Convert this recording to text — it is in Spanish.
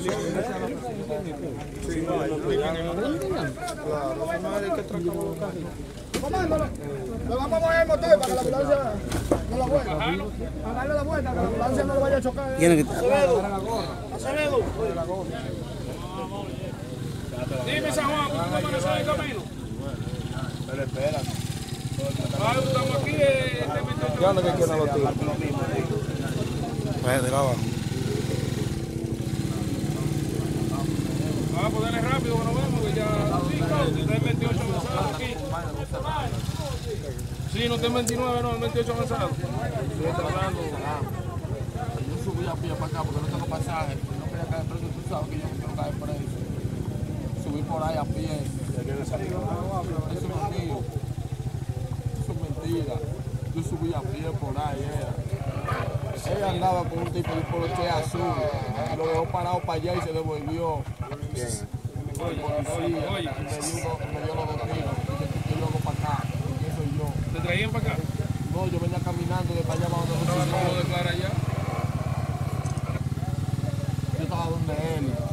Le vamos a mover el motor para que la ambulancia no la vuelva. A darle la vuelta, que la ambulancia no lo vaya a chocar. ¿Quién es que Acevedo. Dime, San Juan, ¿cómo van a hacer el camino? Pero espérate. Estamos aquí, ¿Qué onda que quieren los tiros? Pues de abajo. Vamos a ponerle rápido que nos vemos, que ya 28 avanzados aquí. Sí, no tengo 29, no, 28 avanzados. Estoy tratando. Yo subí a pie para acá porque no tengo pasaje. No quería caer preso, tú sabes que yo no quiero caer preso. Subí por ahí a pie. Eso no es mío. Eso es mentira. Yo subí a pie por ahí, Ella andaba con un tipo de poloche azul y lo dejó parado para allá y se devolvió. El policía me dio los dos tiros. Y yo luego para acá. ¿Qué soy yo? ¿Te traían para acá? No, yo venía caminando de para allá abajo. ¿No lo declara ya? Yo estaba donde él.